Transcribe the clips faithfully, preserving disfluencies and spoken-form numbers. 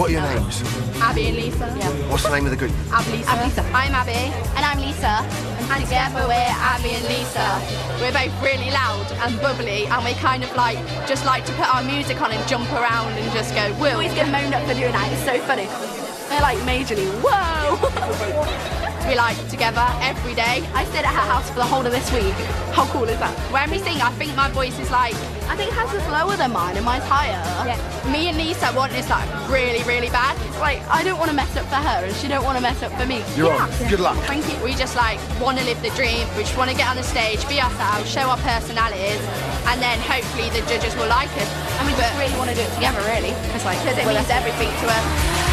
What are your names? Abby and Lisa. Yeah. What's the name of the group? ABLISA. ABLISA. I'm Abby. And I'm Lisa. And together we're Abby and Lisa. We're both really loud and bubbly, and we kind of like just like to put our music on and jump around and just go woo. We always get moaned at for doing that. It's so funny. We're like majorly whoa. We like together every day. I stayed at her house for the whole of this week. How cool is that? When we sing, I think my voice is like, I think hers is lower than mine and mine's higher. Yeah. Me and Lisa want this like really, really bad. It's like, I don't want to mess up for her and she don't want to mess up for me. You're yeah. on. Good luck. Thank you. We just like want to live the dream. We just want to get on the stage, be ourselves, show our personalities, and then hopefully the judges will like us. And we just really want to do it together, really. It's like, because it well, means everything to us.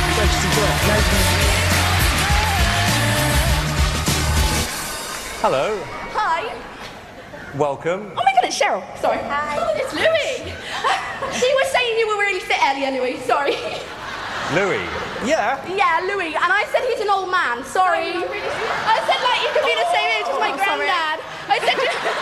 Hello. Hi. Welcome. Oh my god, it's Cheryl. Sorry. Hi. It's Louis. He was saying you were really fit earlier, Louis. Sorry. Louis. Yeah. Yeah, Louis. And I said he's an old man. Sorry. I said like you could be the same age as my Oh, granddad. I said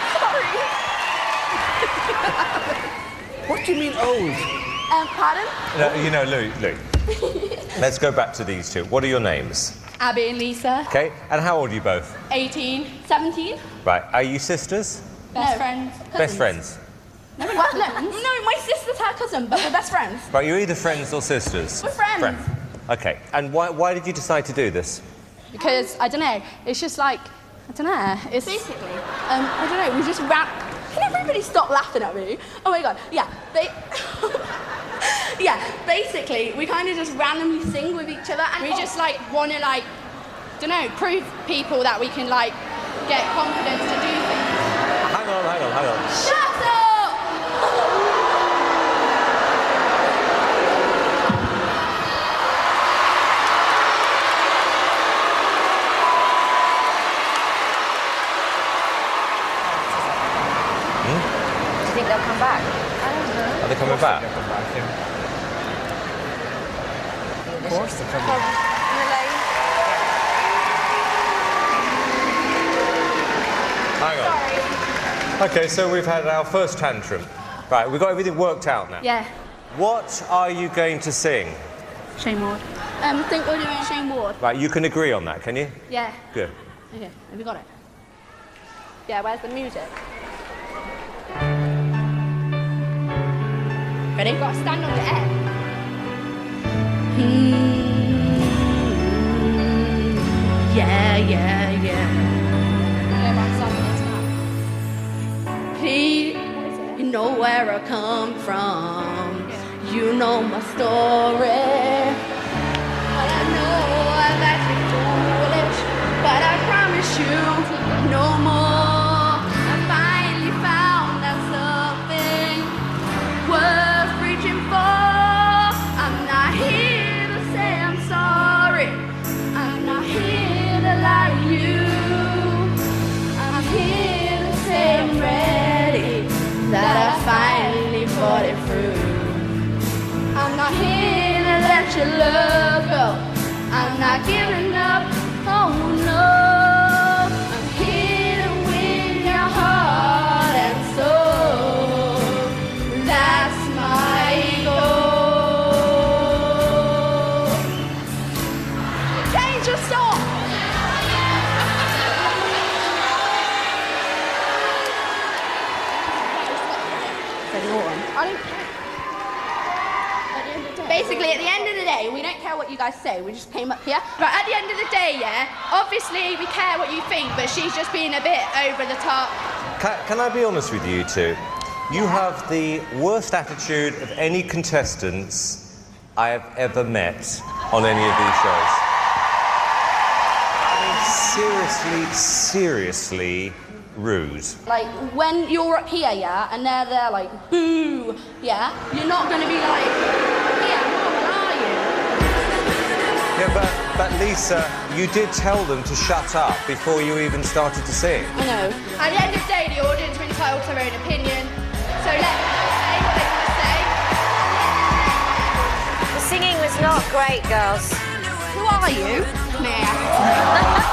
sorry. What do you mean old? Um, pardon? No, you know, Louis. Louis. Let's go back to these two. What are your names? Abby and Lisa. Okay. And how old are you both? eighteen. seventeen? Right. Are you sisters? Best No. friends. Best friends. No, well, no, no, my sister's her cousin, but we're best friends. Right. You're either friends or sisters. We're friends. Friend. Okay. And why why did you decide to do this? Because I don't know. It's just like I don't know. It's Basically, um, I don't know. We just ran. Can everybody stop laughing at me? Oh my god. Yeah. They. Yeah. Basically, we kind of just randomly sing with each other, and we just like want to like don't know prove people that we can like get confidence to do things. Hang on. Hang on. Hang on. Shut up! Do you think they'll come back? I don't know. Are they coming back? Of course they're coming. Hang on. Okay, so we've had our first tantrum. Right, we've got everything worked out now. Yeah. What are you going to sing? Shane Ward. Um, I think we're doing Shane Ward. Right, you can agree on that, can you? Yeah. Good. Okay, have you got it? Yeah, where's the music? Ready? You've got to stand on the end. Yeah, yeah, yeah. Please, you know where I come from. You know my story. But I know I've acted foolish. But I promise you, no more. I finally found that something worth reaching for. I'm not here to say I'm sorry. I'm not here to lie to you. I'm here to say I'm ready, that I finally fought it through. I'm not here to let your love go. I'm not giving up, oh no. I'm here to win your heart and soul. That's my goal. Change your song. Basically, at the end of the day, we don't care what you guys say. We just came up here. Right, at the end of the day, yeah, obviously we care what you think, but she's just being a bit over the top. Can, can I be honest with you two? You have the worst attitude of any contestants I have ever met on any of these shows. I mean, seriously, seriously rude. Like, when you're up here, yeah, and they're there like, boo, yeah, you're not going to be like, yeah, what are you? Yeah, but, but Lisa, you did tell them to shut up before you even started to sing. I know. At the end of the day, the audience are entitled to their own opinion, so let them say what they want to say. The singing was not great, girls. Who are you? Nah.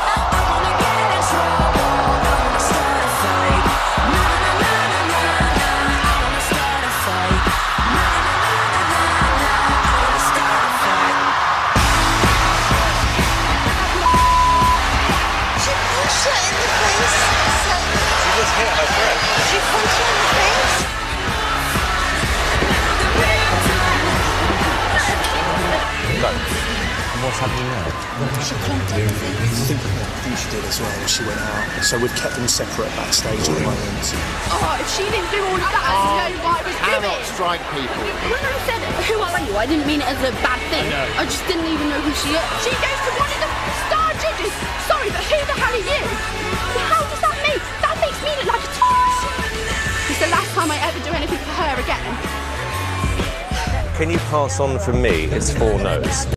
what's happening now? She can't do anything. I think, I think she did as well when she went out. So we've kept them separate backstage at the moment. Oh, if she didn't do all of that, I don't know what I was Cannot doing. strike people. When I said, who are you? I didn't mean it as a bad thing. I, I just didn't even know who she is. She goes to one of the star judges. Sorry, but who the hell are you? How does that make? That makes me look like a t***. It's the last time I ever do anything for her again. Can you pass on from me? It's four no's.